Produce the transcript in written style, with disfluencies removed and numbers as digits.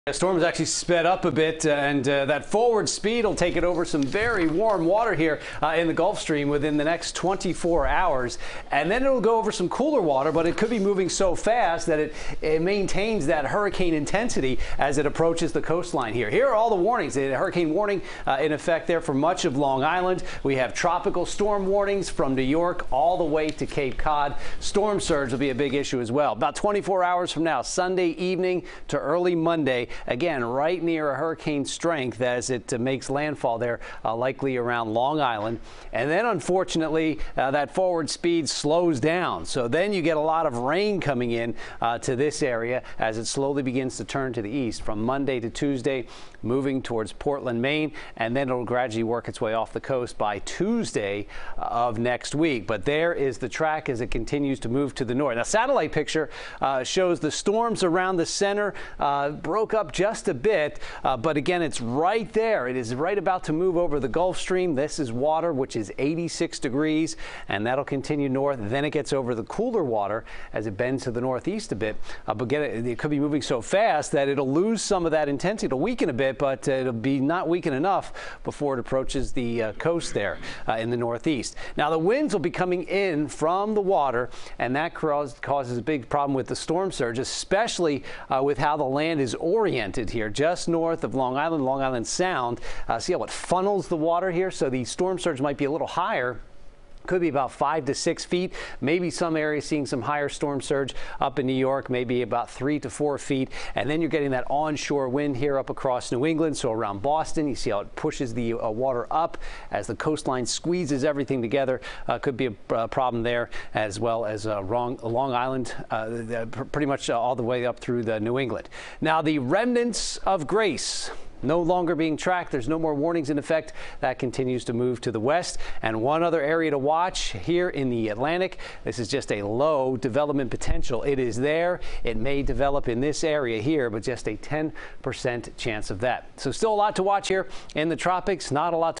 The storm's actually sped up a bit, and that forward speed will take it over some very warm water here in the Gulf Stream within the next 24 hours. And then it'll go over some cooler water, but it could be moving so fast that it maintains that hurricane intensity as it approaches the coastline here. Here are all the warnings. The hurricane warning in effect there for much of Long Island. We have tropical storm warnings from New York all the way to Cape Cod. Storm surge will be a big issue as well. About 24 hours from now, Sunday evening to early Monday. Again, right near a hurricane strength as it makes landfall there, likely around Long Island. And then, unfortunately, that forward speed slows down. So then you get a lot of rain coming in to this area as it slowly begins to turn to the east from Monday to Tuesday, moving towards Portland, Maine, and then it'll gradually work its way off the coast by Tuesday of next week. But there is the track as it continues to move to the north. Now, satellite picture shows the storms around the center broke up just a bit, but again, it's right there. It is right about to move over the Gulf Stream. This is water, which is 86 degrees, and that'll continue north. Then it gets over the cooler water as it bends to the northeast a bit. But again, it could be moving so fast that it'll lose some of that intensity. It'll weaken a bit, but it'll be not weaken enough before it approaches the coast there in the northeast. Now, the winds will be coming in from the water, and that causes a big problem with the storm surge, especially with how the land is oriented here, just north of Long Island Sound. See how it funnels the water here? So the storm surge might be a little higher. Could be about 5 to 6 feet. Maybe some areas seeing some higher storm surge up in New York, maybe about 3 to 4 feet. And then you're getting that onshore wind here up across New England. So around Boston, you see how it pushes the water up as the coastline squeezes everything together. Could be a problem there, as well as Long Island, pretty much all the way up through the New England. Now, the remnants of Grace no longer being tracked. There's no more warnings in effect. That continues to move to the west. And one other area to watch here in the Atlantic. This is just a low development potential. It is there. It may develop in this area here, but just a 10% chance of that. So still a lot to watch here in the tropics. Not a lot to